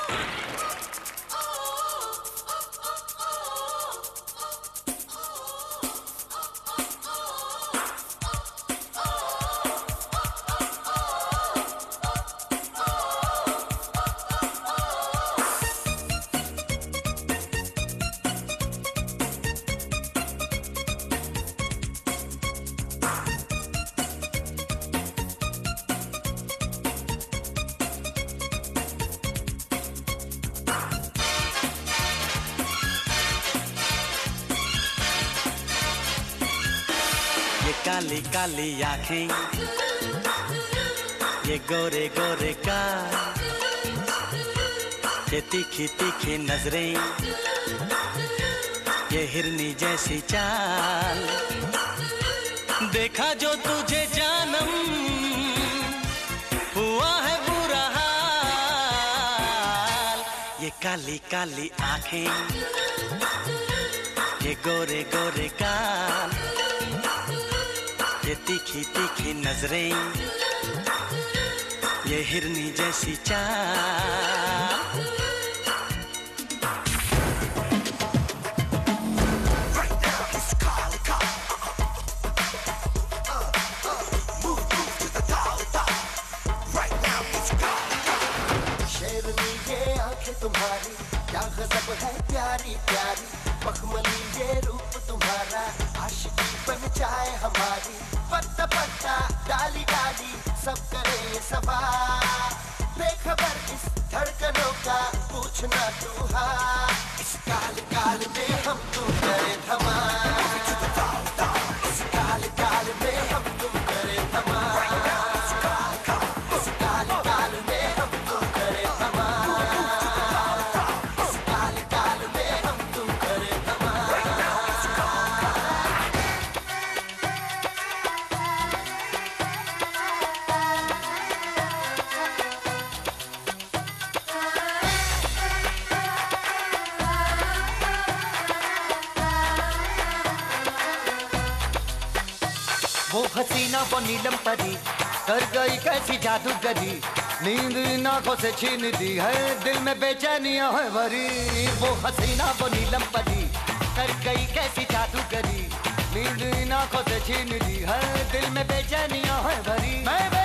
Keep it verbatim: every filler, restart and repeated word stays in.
काली काली आँखें, ये गोरे गोरे गाल, ये तीखी तीखी नजरें, ये हिरनी जैसी चाल। देखा जो तुझे जानम, हुआ है बुरा हाल। ये काली काली आँखें, ये गोरे गोरे गाल, ये तीखी तीखी नजरें, ये हिरनी जैसी चाल। शेरनी ये आंखें तुम्हारी, क्या गजब है प्यारी प्यारी। मखमली ये रूप तुम्हारा, आशिकी बन जाए हमारी। पत्ता पत्ता डाली डाली सब करे सवार। बेखबर इस धड़कनों का पूछना तू हाल। इस काल काल में हम तुम करे धमाल। इस काल काल में हम तुम करे धमाल। इस काल काल में हम तुम करे धमाल। इस काल काल में हम तुम करे धमाल। वो हसीना वो नीलम परी, कर गई कैसी जादूगरी। नींद इन आंखों से छीन दी है, दिल में बेचैनियां है भरी। वो हसीना वो नीलम परी, कर गई कैसी जादूगरी। नींद इन आंखों से छीन दी है, दिल में बेचैनियां है भरी। मैं